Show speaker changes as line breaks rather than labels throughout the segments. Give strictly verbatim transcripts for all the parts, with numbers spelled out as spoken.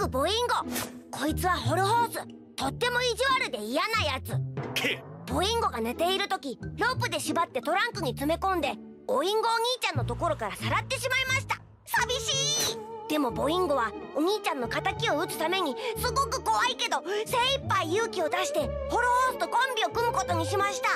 僕ボインゴ。こいつはホルホース。とっても意地悪で嫌なやつ。ボインゴが寝ている時、ロープで縛ってトランクに詰め込んでボインゴお兄ちゃんのところからさらってしまいました。寂しい。でもボインゴはお兄ちゃんの敵を撃つためにすごく怖いけど精一杯勇気を出してホルホースとコンビを組むことにしました。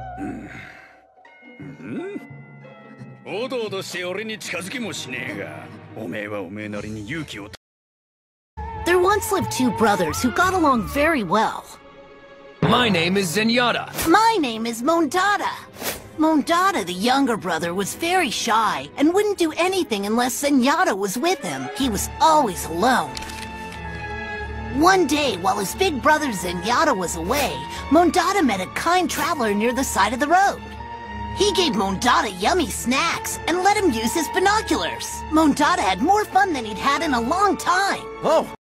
うん、おどおどして俺に近づきもしねえが、おめえはおめえなりに勇気を。
There once lived two brothers who got along very well.
My name is Zenyatta.
My name is Mondada. Mondada, the younger brother, was very shy and wouldn't do anything unless Zenyatta was with him. He was always alone. One day, while his big brother Zenyatta was away, Mondada met a kind traveler near the side of the road. He gave Mondada yummy snacks and let him use his binoculars. Mondada had more fun than he'd had in a long time.
Oh,